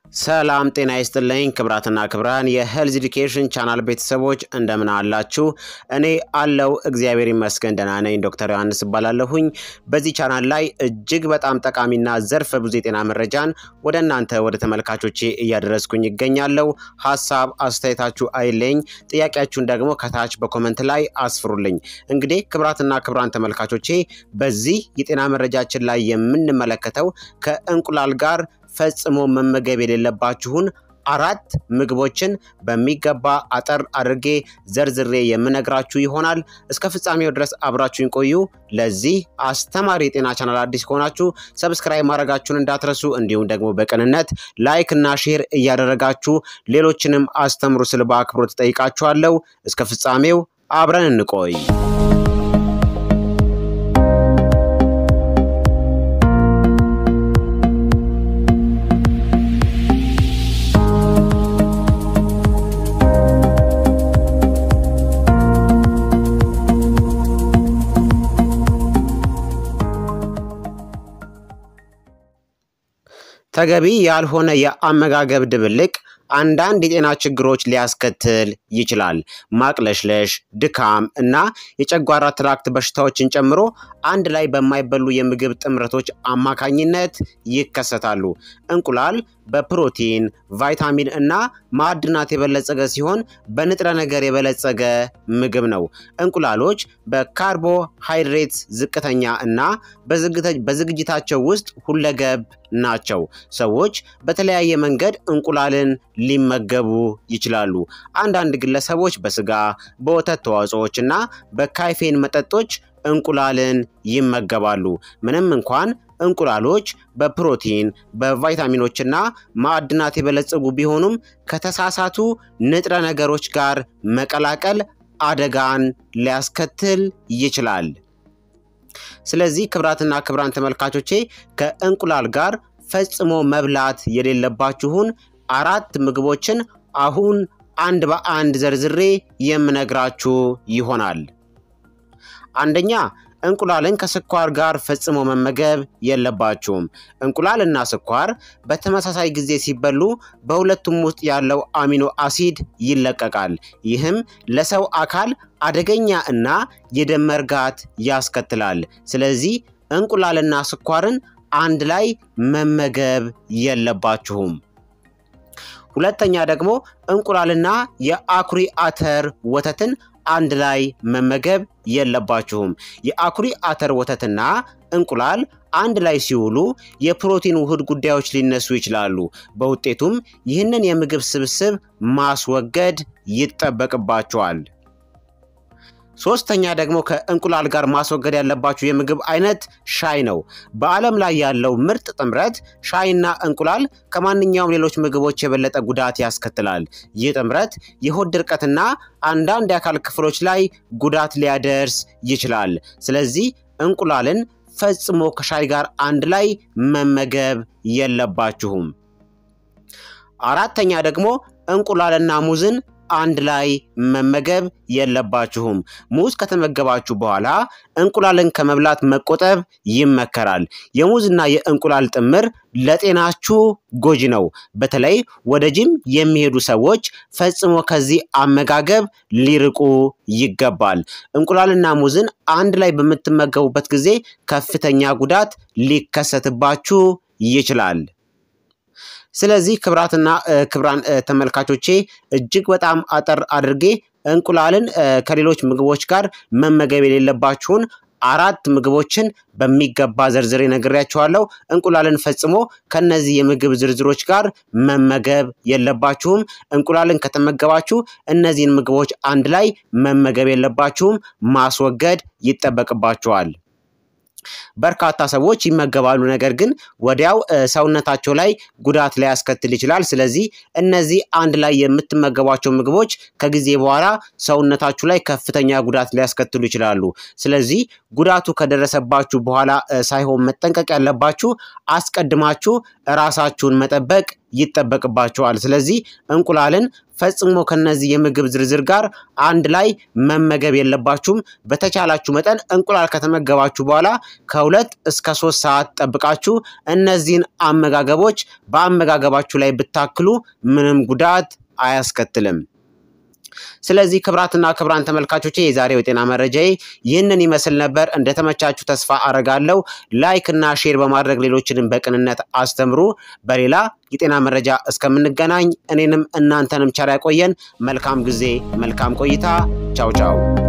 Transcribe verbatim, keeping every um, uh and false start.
ሰላም ጤና ይስጥልኝ ክብራትና ክብራን የሄልዝ ኤዱኬሽን ቻናል ቤተሰቦች እንደምን አላችሁ? እኔ አለው እግዚአብሔር ይመስገን ደህና ነኝ። ዶክተር ዮሐንስ እባላለሁኝ። በዚህ ቻናል ላይ እጅግ በጣም ጠቃሚና ዘርፈ ብዙ የጤና መረጃን ወደ እናንተ ወደ ተመልካቾቼ እያደረስኩኝ ይገኛለሁ። ሐሳብ አስተያየታችሁ አይለኝ፣ ጥያቄያችሁን ደግሞ ከታች በኮሜንት ላይ አስፍሩልኝ። እንግዲህ ክብራትና ክብራን ተመልካቾቼ በዚህ የጤና መረጃችን ላይ የምንመለከተው ከእንቁላል ጋር ፈጽሞ መመገብ የሌለባችሁን አራት ምግቦችን በሚገባ አጠር አድርጌ ዘርዝሬ የምነግራችሁ ይሆናል። እስከ ፍጻሜው ድረስ አብራችሁን ቆዩ። ለዚህ አስተማሪ የጤና ቻናል አዲስ ከሆናችሁ ሰብስክራይብ ማድረጋችሁን እንዳትረሱ፣ እንዲሁም ደግሞ በቅንነት ላይክ እና ሼር እያደረጋችሁ ሌሎችንም አስተምሩ ስል በአክብሮት ጠይቃችኋለሁ። እስከ ፍጻሜው አብረን እንቆይ። ተገቢ ያልሆነ የአመጋገብ ድብልቅ አንዳንድ የጤና ችግሮች ሊያስከትል ይችላል። ማቅለሽለሽ፣ ድካም እና የጨጓራ ትራክት በሽታዎችን ጨምሮ አንድ ላይ በማይበሉ የምግብ ጥምረቶች አማካኝነት ይከሰታሉ። እንቁላል በፕሮቲን፣ ቫይታሚን እና ማዕድናት የበለጸገ ሲሆን በንጥረ ነገር የበለጸገ ምግብ ነው። እንቁላሎች በካርቦሃይድሬት ዝቅተኛ እና በዝግጅታቸው ውስጥ ሁለገብ ናቸው። ሰዎች በተለያየ መንገድ እንቁላልን ሊመገቡ ይችላሉ። አንዳንድ ግለሰቦች በስጋ፣ በወተት ተዋጽኦዎች እና በካይፌን መጠጦች እንቁላልን ይመገባሉ። ምንም እንኳን እንቁላሎች በፕሮቲን፣ በቫይታሚኖች እና ማዕድናት የበለጸጉ ቢሆኑም ከተሳሳቱ ንጥረ ነገሮች ጋር መቀላቀል አደጋን ሊያስከትል ይችላል። ስለዚህ ክብራትና ክብራን ተመልካቾቼ ከእንቁላል ጋር ፈጽሞ መብላት የሌለባችሁን አራት ምግቦችን አሁን አንድ በአንድ ዘርዝሬ የምነግራችሁ ይሆናል። አንደኛ፣ እንቁላልን ከስኳር ጋር ፈጽሞ መመገብ የለባችሁም። እንቁላልና ስኳር በተመሳሳይ ጊዜ ሲበሉ በሁለቱም ውስጥ ያለው አሚኖ አሲድ ይለቀቃል። ይህም ለሰው አካል አደገኛ እና የደም መርጋት ያስከትላል። ስለዚህ እንቁላልና ስኳርን አንድ ላይ መመገብ የለባችሁም። ሁለተኛ ደግሞ እንቁላልና የአኩሪ አተር ወተትን አንድ ላይ መመገብ የለባችሁም። የአኩሪ አተር ወተትና እንቁላል አንድ ላይ ሲውሉ የፕሮቲን ውህድ ጉዳዮች ሊነሱ ይችላሉ። በውጤቱም ይህንን የምግብ ስብስብ ማስወገድ ይጠበቅባችኋል። ሶስተኛ ደግሞ ከእንቁላል ጋር ማስወገድ ያለባችሁ የምግብ አይነት ሻይ ነው። በዓለም ላይ ያለው ምርጥ ጥምረት ሻይና እንቁላል ከማንኛውም ሌሎች ምግቦች የበለጠ ጉዳት ያስከትላል። ይህ ጥምረት የሆድ ድርቀትና አንዳንድ የአካል ክፍሎች ላይ ጉዳት ሊያደርስ ይችላል። ስለዚህ እንቁላልን ፈጽሞ ከሻይ ጋር አንድ ላይ መመገብ የለባችሁም። አራተኛ ደግሞ እንቁላልና ሙዝን አንድ ላይ መመገብ የለባችሁም። ሙዝ ከተመገባችሁ በኋላ እንቁላልን ከመብላት መቆጠብ ይመከራል። የሙዝና የእንቁላል ጥምር ለጤናችሁ ጎጂ ነው። በተለይ ወደ ጂም የሚሄዱ ሰዎች ፈጽሞ ከዚህ አመጋገብ ሊርቁ ይገባል። እንቁላልና ሙዝን አንድ ላይ በምትመገቡበት ጊዜ ከፍተኛ ጉዳት ሊከሰትባችሁ ይችላል። ስለዚህ ክብራትና ክብራን ተመልካቾቼ እጅግ በጣም አጠር አድርጌ እንቁላልን ከሌሎች ምግቦች ጋር መመገብ የሌለባችሁን አራት ምግቦችን በሚገባ ዘርዝሬ ነግሬያችኋለሁ። እንቁላልን ፈጽሞ ከነዚህ የምግብ ዝርዝሮች ጋር መመገብ የለባችሁም። እንቁላልን ከተመገባችሁ እነዚህን ምግቦች አንድ ላይ መመገብ የለባችሁም፣ ማስወገድ ይጠበቅባችኋል። በርካታ ሰዎች ይመገባሉ፣ ነገር ግን ወዲያው ሰውነታቸው ላይ ጉዳት ሊያስከትል ይችላል። ስለዚህ እነዚህ አንድ ላይ የምትመገቧቸው ምግቦች ከጊዜ በኋላ ሰውነታችሁ ላይ ከፍተኛ ጉዳት ሊያስከትሉ ይችላሉ። ስለዚህ ጉዳቱ ከደረሰባችሁ በኋላ ሳይሆን መጠንቀቅ ያለባችሁ አስቀድማችሁ ራሳችሁን መጠበቅ ይጠበቅባችኋል። ስለዚህ እንቁላልን ፈጽሞ ከነዚህ የምግብ ዝርዝር ጋር አንድ ላይ መመገብ የለባችሁም። በተቻላችሁ መጠን እንቁላል ከተመገባችሁ በኋላ ከሁለት እስከ ሶስት ሰዓት ጠብቃችሁ እነዚህን አመጋገቦች በአመጋገባችሁ ላይ ብታክሉ ምንም ጉዳት አያስከትልም። ስለዚህ ክብራትና ክብራን ተመልካቾቼ የዛሬው የጤና መረጃዬ ይህንን ይመስል ነበር። እንደተመቻችሁ ተስፋ አረጋለሁ። ላይክ እና ሼር በማድረግ ሌሎችንም በቅንነት አስተምሩ። በሌላ የጤና መረጃ እስከምንገናኝ እኔንም እናንተንም ቸር ያቆየን። መልካም ጊዜ፣ መልካም ቆይታ። ቻው ቻው።